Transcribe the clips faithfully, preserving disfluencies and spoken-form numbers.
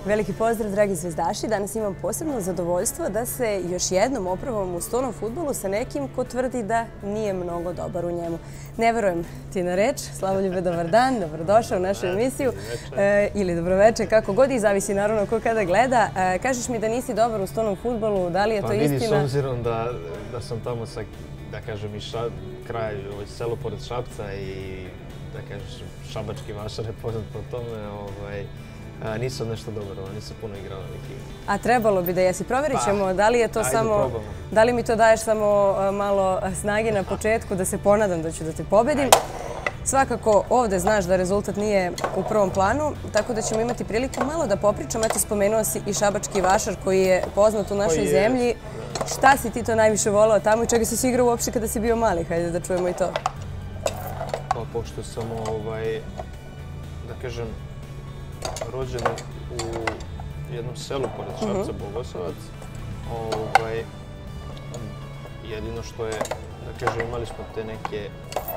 Veliki pozdrav, dragi zvezdaši. Danas imam posebno zadovoljstvo da se još jednom opravam u stolnom fudbalu sa nekim ko tvrdi da nije mnogo dobar u njemu. Ne verujem ti na reč. Slavoljube, dobar dan, dobrodošao u našu emisiju. E, ili dobroveče, kako god, i zavisi naravno ko kada gleda. E, kažeš mi da nisi dobar u stolnom fudbalu, da li je to istina? Pa vidi, s obzirom da, da sam tamo sa, da kažem, i ša, kraj, ovaj, selo pored Šapca i, da kažem, šabački vašar je poznat po tome, ovaj, A, nisam nešto dobar, nisam puno igrao neki. A trebalo bi da jesi. Provjerit ćemo da li je to ajde, samo... probamo. Da li mi to daješ samo malo snage na početku da se ponadam da ću da te pobedim. Ajde. Svakako ovdje znaš da rezultat nije u prvom planu, tako da ćemo imati priliku malo da popričam. Eto, spomenuo si i šabački vašar koji je poznat u našoj je, zemlji. da. Šta si ti to najviše volao tamo i čega si si igrao uopšte kada si bio mali? Hajde da čujemo i to. Pa pošto sam, ovaj, da kažem, rođen u jednom selu pored Šapca, Bogosovac. Ovaj, jedino što je, da kažem, imali smo te neke...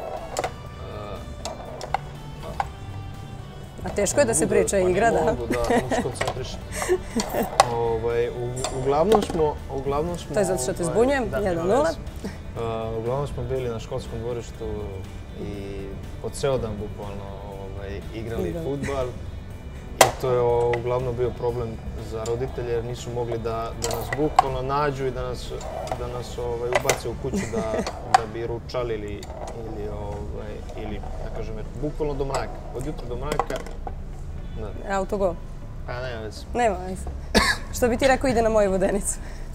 A teško je da se priča i igra, da? Ne mogu, da, mogu se koncentrišati. Ovaj, uglavnom smo... Uglavnom smo to je zato što te zbunjujem, jedan nula. Uglavnom smo bili na školskom dvorištu i po ceo dan bukvalno ovaj, igrali fudbal. I to je uglavnom bio problem za roditelje jer nisu mogli da, da nas bukvalno nađu i da nas, da nas ovaj, ubace u kuću da, da bi ručali ili, ili, ovaj, ili da kažem, bukvalno do mraka. Od jutra do mraka. Da. Autogol? Pa nema veze. Nema veze. Što bi ti rekao, ide na moju vodenicu.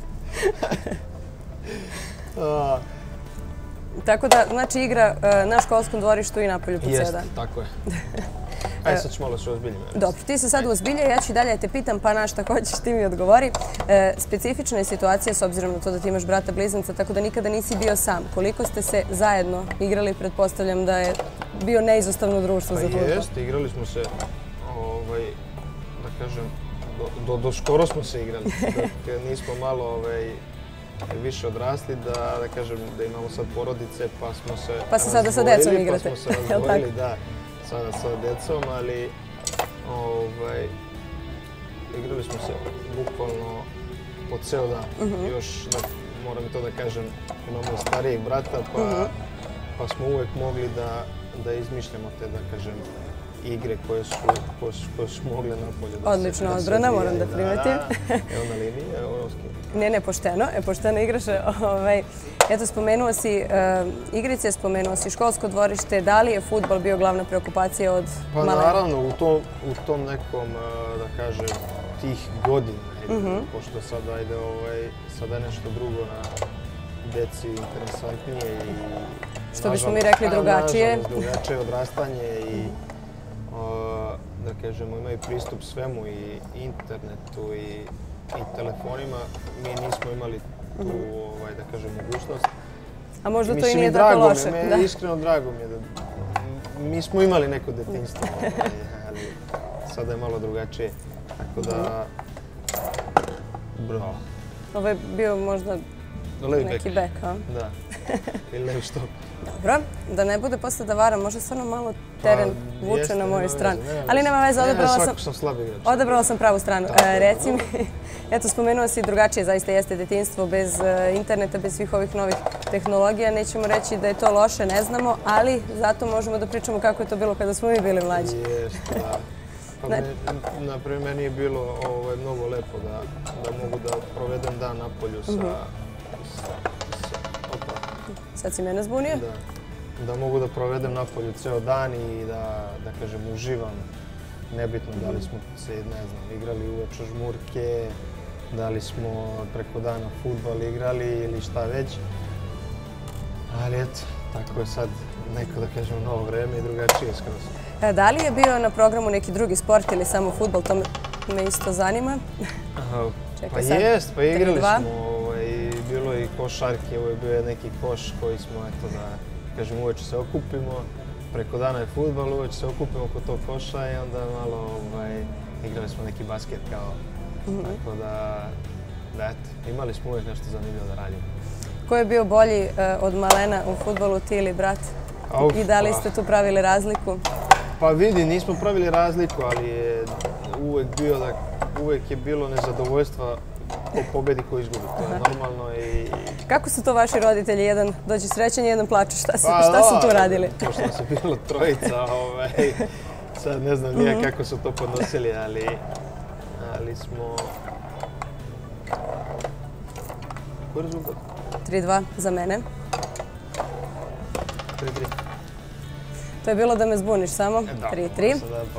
A, tako da, znači, igra na školskom dvorištu i napolju po ceo dan. Jest, tako je. Ajde, sad ću malo se ozbiljim. Dobro, ti se sad uozbiljaj, ja ću i dalje te pitam, pa na šta hoćeš, ti mi odgovori. E, specifična je situacija s obzirom na to da ti imaš brata blizanca, tako da nikada nisi bio sam. Koliko ste se zajedno igrali, pretpostavljam da je bio neizostavno društvo pa za fudbal? Jest, igrali smo se, ovaj, da kažem, do, do, do skoro smo se igrali. Dok nismo malo ovaj, više odrasli, da, da kažem, da imamo sad porodice, pa smo se Pa se sada sa decom igrate. Pa smo se razdvojili, da. Sada sa decom, ali ovaj, igrali smo se bukvalno po ceo dan. Uh -huh. Još, da, moram i to da kažem, imamo starijeg brata, pa, uh -huh. pa smo uvek mogli da, da izmišljamo te, da kažem, igre koje su, koje su, koje su mogle napolje. Odlično odbrana, moram da primetim. Da, evo na liniji, evo ovski. Ne, ne, pošteno, je pošteno igraš. Ovaj, eto, spomenuo si uh, igrice, spomenuo si školsko dvorište. Da li je fudbal bio glavna preokupacija od pa, malena? Pa naravno, u tom, u tom nekom, uh, da kažem, tih godina, ajde, uh -huh. pošto sad, ajde, ovaj, sada je nešto drugo na deci interesantnije i... Što bismo mi rekli drugačije. Nažalost, drugačije odrastanje i, uh, da kažemo, imaju pristup svemu i internetu i, i telefonima. Mi nismo imali tu, ovaj, da kažem, mogućnost. A možda mislim, to i nije tako loše. Me, da. Iskreno drago mi je da mi smo imali neko detinjstvo, ovaj, ali sada je malo drugačije. Tako da, bravo. Ovo je bio možda levi neki bek, bek, a? Da, ili levi štop. Dobro, da ne bude posle da varam, možda stvarno malo teren pa, vuče jeste, na moju stranu. Veze, nema ali nema veze, odabrala ne, sam, sam, slab igrač. odabrala sam pravu stranu. E, reci mi, eto, spomenuo si drugačije, zaista jeste detinjstvo bez uh, interneta, bez svih ovih novih tehnologija. Nećemo reći da je to loše, ne znamo, ali zato možemo da pričamo kako je to bilo kada smo mi bili mlađi. Jeste, da. Pa me, naprimjer, meni je bilo ovaj, mnogo lepo da, da mogu da provedem dan napolju sa... Uh -huh. sa, sa opa. Sad si mene zbunio? Da. Da mogu da provedem napolju ceo dan i da, da kažem, uživam. Nebitno da li smo se, ne znam, igrali uveče žmurke, da li smo preko dana fudbal igrali ili šta već. Ali eto, tako je sad neko, da kažem, novo vreme i drugačije skroz. Da li je bio na programu neki drugi sport ili samo fudbal? To me isto zanima. Pa jest, pa igrali smo. Ovaj, bilo je i košarke, ovo je bio neki koš koji smo, eto da kažem, uveče se okupimo. Preko dana je fudbal, uveče se okupimo oko tog koša i onda malo ovaj, igrali smo neki basket kao. Mm -hmm. Tako da, da eto, imali smo uvijek nešto zanimljivo da radimo. Ko je bio bolji uh, od malena u fudbalu, ti ili brat? Uf, I da li ste tu pravili razliku? Pa vidi, nismo pravili razliku, ali je uvek bio da uvijek je bilo nezadovoljstva ko pobedi, ko izgubi. To je normalno i... Kako su to vaši roditelji? Jedan dođe srećan, jedan plače. Šta su, šta su tu radili? Pošto nas je bilo trojica, ovaj, sad ne znam nije kako su to podnosili, ali, ali smo... Koji je rezultat? tri dva za mene. tri tri. To je bilo da me zbuniš samo. tri tri.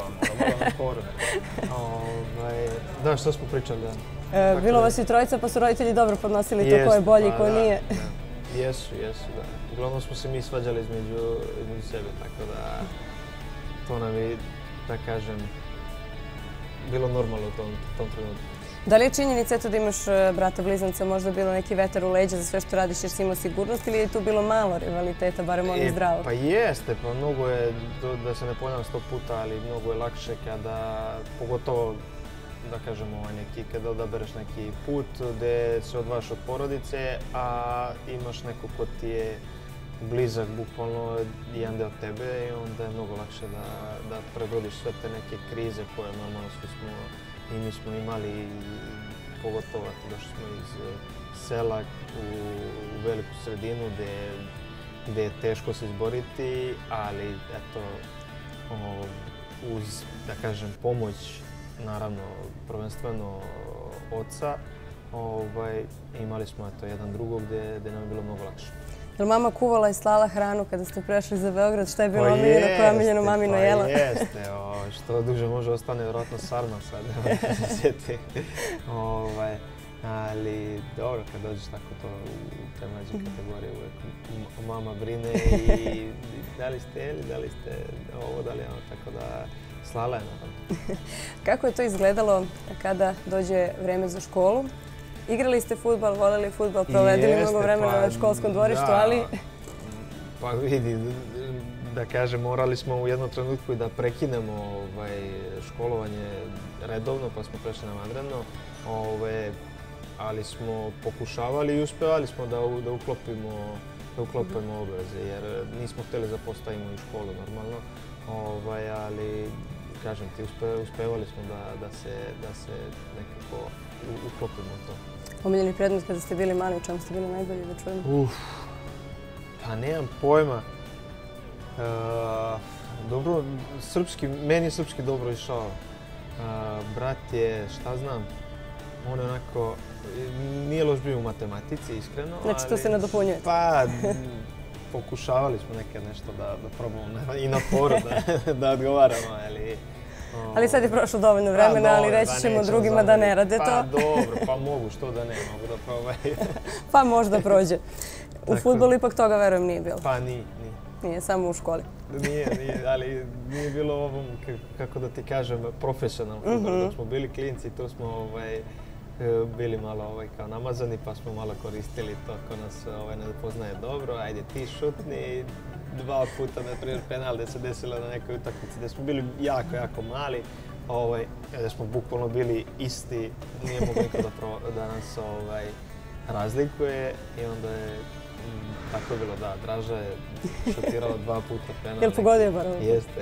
Da, što smo pričali? Bilo vas i trojica, pa su roditelji dobro podnosili to ko je bolji i ko nije. Jesu, jesu, da. Uglavnom smo se mi svađali između sebe, tako da to nam je, da kažem, bilo normalno u tom trenutku. Da li je činjenica eto da imaš brata blizanca možda bilo neki vetar u leđa za sve što radiš jer si imao sigurnost ili je tu bilo malo rivaliteta, barem ono zdravo? Pa jeste, pa mnogo je, da se ne ponavljam sto puta, ali mnogo je lakše kada, pogotovo da kažemo neki, kada odabereš neki put gdje se odvajaš od porodice, a imaš neko ko ti je blizak, bukvalno jedan deo tebe i onda je mnogo lakše da prebrodiš sve te neke krize koje normalno svi smo i mi smo imali, pogotovo došli smo iz sela u veliku sredinu gdje je teško se izboriti, ali eto, uz, da kažem, pomoć, naravno, prvenstveno oca, imali smo jedan drugog gdje nam je bilo mnogo lakše. Je li mama kuvala i slala hranu kada ste prešli za Beograd? Šta je bilo omiljeno, koja je omiljeno mamino jela? Pa jeste, što duže može ostane vjerojatno sarma sad, da se sjeti. Ali dobro, kad dođeš tako to u te mlađe kategorije, uvijek mama brine i da li ste jeli, da li ste ovo, da li ono, tako da slala je naravno. Kako je to izgledalo kada dođe vreme za školu? Igrali ste fudbal, voljeli fudbal, provedili mnogo vremena na školskom dvorištu, ali... Pa vidi, da kažem, morali smo u jednom trenutku i da prekinemo školovanje redovno, pa smo prešli na vanredno, ali smo pokušavali i uspevali smo da uklopimo obaveze, jer nismo htjeli da postavimo i školu normalno, ali, kažem ti, uspevali smo da se nekako uklopimo u to. Omiljeni predmet kada ste bili mali, u čemu ste bili najbolji da čujemo? Uf, pa nemam pojma. Dobro, srpski, meni je srpski dobro išao. Brat je, šta znam, on je onako, nije loš bio u matematici, iskreno. Znači to se nadopunjujete? Pa, pokušavali smo nekad nešto da probamo i na foru da odgovaramo, ali... Ali sad je prošlo dovoljno vremena, ali reći ćemo drugima da ne rade to. Pa dobro, pa mogu, što da ne, mogu da probaju. Pa možda prođe. U fudbalu ipak toga, verujem, nije bilo. Pa nije, nije. Nije, samo u školi. Nije, nije, ali nije bilo ovom, kako da ti kažem, profesionalno fudbalu. Dok smo bili klinci, tu smo bili malo kao namazani, pa smo malo koristili to ko nas ne poznaje dobro. Ajde ti šutni. Dva puta, na primjer, penal gdje se desilo na nekoj utakmici, gdje smo bili jako, jako mali, gdje smo bukvalno bili isti, nije mogo niko da nas razlikuje i onda je tako je bilo, da, Draža je šutirala dva puta penal. Je li pogodio bar ovo? Jeste.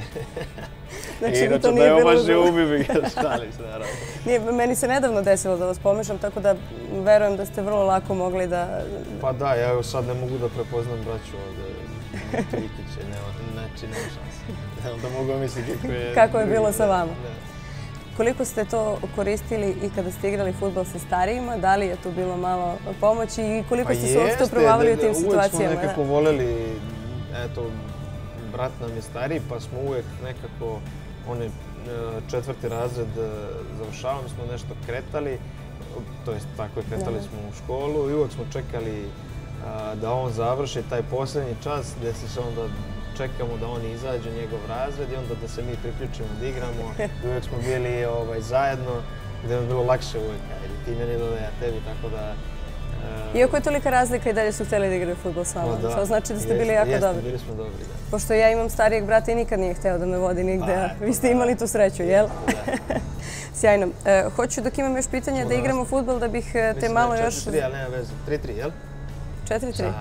Inače da je omaže ubi bi ga šali se, naravno. Meni se nedavno desilo da vas pomešam, tako da verujem da ste vrlo lako mogli da... Pa da, ja evo sad ne mogu da prepoznam braću ovdje. Trikiće, znači nema šanse. Onda mogu misliti kako je... Kako je bilo sa vama. Koliko ste to koristili i kada ste igrali fudbal sa starijima? Da li je tu bilo malo pomoći i koliko ste se uopšte probavali u tim situacijama? Uvijek smo nekako voljeli, eto, brat nam je stariji, pa smo uvijek nekako, on je četvrti razred završavali, smo nešto kretali, to jest tako je kretali smo u školu i uvijek smo čekali da on završi taj posljednji čas gdje se onda čekamo da on izađe, njegov razred i onda da se mi priključimo da igramo. Uvijek smo bili zajedno gdje je bilo lakše uvijek. Ti meni dole, ja tebi, tako da... Iako je tolika razlika i dalje su htjeli da igraju fudbal s vama. To znači da ste bili jako dobri. Jeste, bili smo dobri, da. Pošto ja imam starijeg brata i nikad nije hteo da me vodi nigde. Vi ste imali tu sreću, jel? Sjajno. Hoću, dok imam još pitanja, da igramo fudbal, da bih te malo još... četiri tri, ali nema veze. tri tri, jel? četiri tri.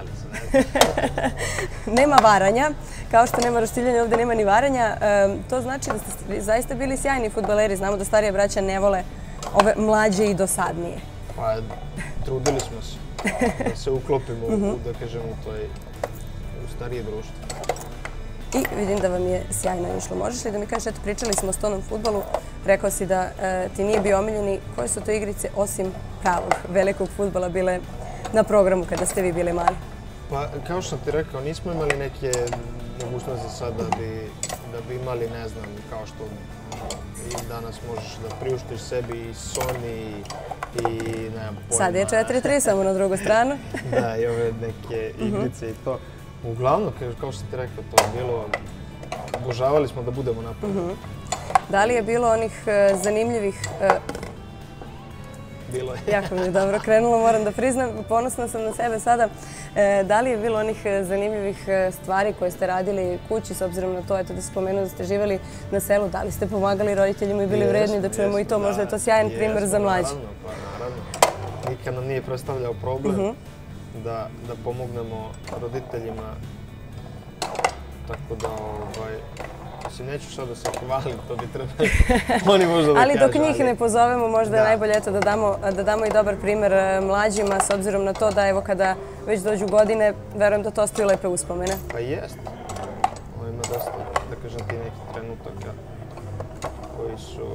Nema varanja. Kao što nema roštiljanja, ovdje nema ni varanja. To znači da ste zaista bili sjajni fudbaleri. Znamo da starije braća ne vole ove mlađe i dosadnije? Pa, trudili smo se da se uklopimo u, da kažem, u toj, u starije društvo. I vidim da vam je sjajno išlo. Možeš li da mi kažeš, eto, pričali smo o stonom fudbalu, rekao si da e, ti nije bio omiljeni. Koje su to igrice, osim pravog velikog fudbala, bile na programu kada ste vi bili mali? Pa, kao što sam ti rekao, nismo imali neke mogućnosti sad da bi, da bi imali, ne znam, kao što i danas možeš da priuštiš sebi i Sony i nemam pojma. Sad je četiri tri samo na drugu stranu. Da, i ove neke igrice i to. Uglavnom, kao što ti rekao, to je bilo, obožavali smo da budemo napravljeni. Da li je bilo onih zanimljivih... Bilo je. Jako mi je dobro krenulo, moram da priznam, ponosna sam na sebe sada. Da li je bilo onih zanimljivih stvari koje ste radili kući, s obzirom na to, eto da se spomenuo da ste živjeli na selu, da li ste pomagali roditeljima i bili vredni da čujemo i to, možda je to sjajan primer za mlađe? Naravno, pa naravno. Nikad nam nije predstavljao problem da pomognemo roditeljima, tako da, ovaj, mislim, neću sad da se hvalim, to bi trebali oni možda da kažu. Ali dok njih ne pozovemo, možda je najbolje da damo i dobar primer mlađima, s obzirom na to da, evo, kada već dođu godine, verujem da to ostaju lepe uspomene. Pa jest. Ovo ima dosta, da kažem ti, nekih trenutaka koji su...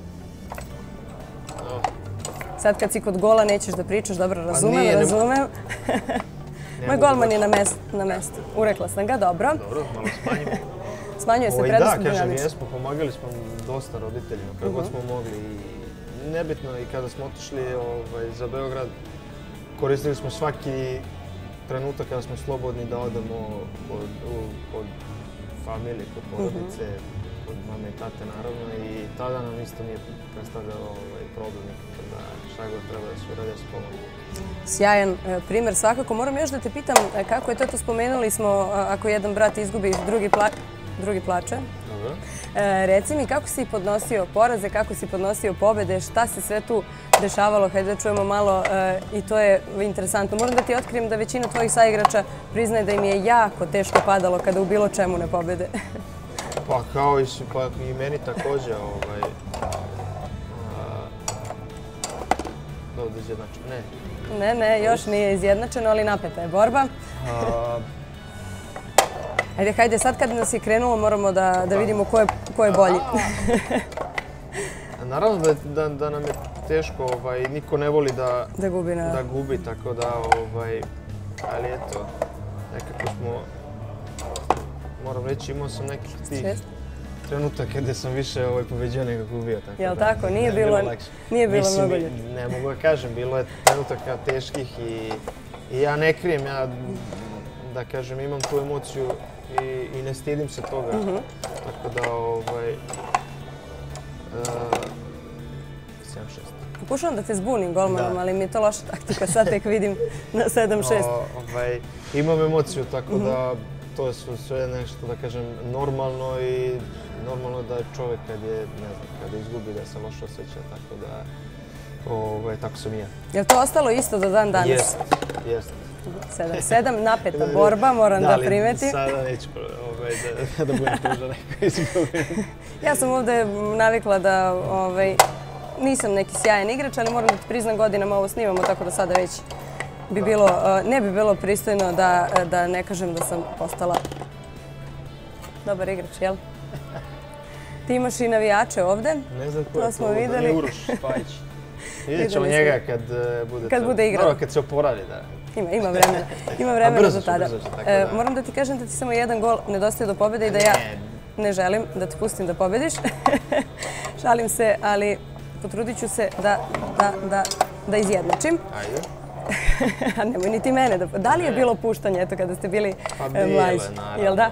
Sad kad si kod gola nećeš da pričaš, dobro, razumem, razumem. Moj golman je na mestu. Urekla sam ga, dobro. Dobro, malo smanjimo. Smanjuje se predost dinamično. Da, kažem, jesmo, pomagali smo dosta roditeljima, kako god smo mogli. Nebitno, i kada smo otišli za Beograd, koristili smo svaki trenutak kada smo slobodni da odemo kod familije, kod porodice, kod mame i tate, naravno, i tada nam isto nije predstavljalo problem, da šta god treba da se uradi, da se pomogu. Sjajan primer svakako. Moram još da te pitam kako je to, to spomenuli smo, ako jedan brat izgubi, drugi plače. Dobro. Reci mi, kako si podnosio poraze, kako si podnosio pobede, šta se sve tu dešavalo, hajde da čujemo malo, i to je interesantno. Moram da ti otkrijem da većina tvojih saigrača priznaje da im je jako teško padalo kada u bilo čemu ne pobede. Pa kao i meni također. Da izjednačeno, ne. Ne, ne, još nije izjednačeno, ali napeta je borba. Ajde, hajde, sad kad nas je krenulo moramo da vidimo ko je bolji. Naravno da nam je teško, niko ne voli da gubi, tako da, ali eto, nekako smo, moram reći, imao sam nekih tih trenutaka gdje sam više pobeđio nego gubio. Jel' tako? Nije bilo mnogo ljudi. Ne mogu da kažem, bilo je trenutaka teških i ja ne krijem, ja da kažem imam tu emociju i ne stidim se toga. Tako da, ovaj... sedam šest. Pokušavam da te zbunim golmanom, ali mi je to loša taktika, sad tek vidim na sedam šest. Imam emociju, tako da to je sve nešto, da kažem, normalno i normalno da je čovjek kad je, ne znam, kada izgubi da se loše osjeća, tako da, tako sam i ja. Je li to ostalo isto do dan danas? Jest, jest. sedam sedam, napeta borba, moram da primetim. Da, ali sada neću da budem tužan neko izgubim. Ja sam ovdje navikla da nisam neki sjajan igrač, ali moram da ti priznam, godinama ovo snimamo, tako da sada već ne bi bilo pristojno da ne kažem da sam postala dobar igrač, jel? Ti imaš i navijače ovde. Ne znam ko je to, da nije Uroš Spajić. Vidjet ćemo njega kad bude... Kad bude igrao. Kad se oporavi, da. Ima, ima vremena. Ima vremena za tada. Moram da ti kažem da ti samo jedan gol nedostaje do pobjede i da ja ne želim da te pustim da pobjediš. Šalim se, ali potrudit ću se da izjednačim. Ajde. A nemoj ni ti mene da... Da li je bilo puštanje, eto, kada ste bili mlađi? Pa bilo je, naravno.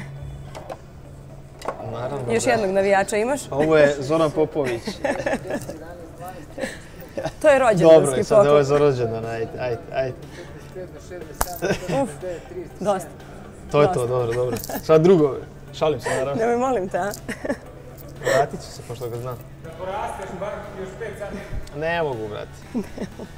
Naravno. Još jednog navijača imaš? Ovo je Zoran Popović. To je rođendanski poklon. Dobro, sad ovo je za rođendan, ajde, ajde, ajde. Uf, dosta. To je to, dobro, dobro. Sad drugo, šalim se, naravno. Nemoj, molim te, a? Vratit ću se, pošto ga znam. Da porasteš bar još pet sati. Ne mogu, vrati.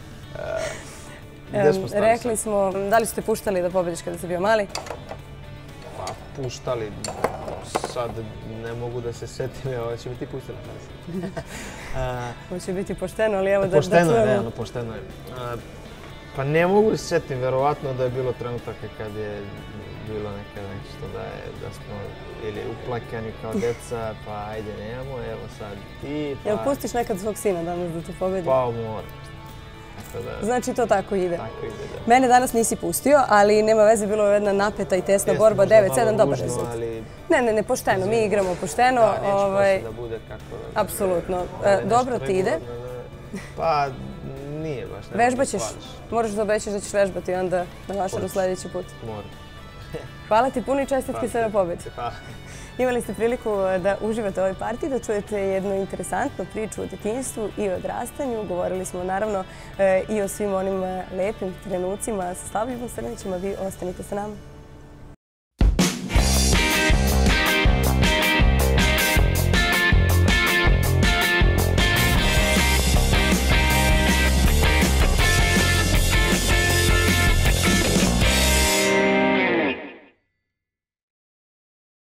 Rekli smo, da li ste puštali da pobediš kada si bio mali? Pa, puštali sad ne mogu da se setim, evo će mi ti pustiti na kraju. Hoće biti pošteno, ali evo da čujemo. Pošteno je, realno, pošteno je. Pa ne mogu se setim, verovatno da je bilo trenutaka kad je bilo nekada nešto da, je, da smo ili uplakani kao deca, pa ajde nemamo, evo sad ti, pa... Jel pustiš nekad svog sina danas da te pobedi? Pa moram. Da, znači to tako ide. Tako ide, da. Mene danas nisi pustio, ali nema veze, bilo je jedna napeta i tesna Jeste, borba, devet sedam, dobar ružno, rezultat. ali... Ne, ne, ne, pošteno, mi igramo pošteno. Da, neće ovaj... posle da bude kako... Da, apsolutno. Da, e, dobro ti ide. Da, pa nije baš. Vežbat ćeš, moraš da obećaš da ćeš vežbati onda na Vašaru sljedeći put. Moram. Hvala ti puno i čestitke sve na pobedi. Hvala. Imali ste priliku da uživate u ovoj partiji, da čujete jednu interesantnu priču o djetinjstvu i o odrastanju. Govorili smo naravno i o svim onim lepim trenucima sa Slavljom Srnićima. Vi ostanite sa nama.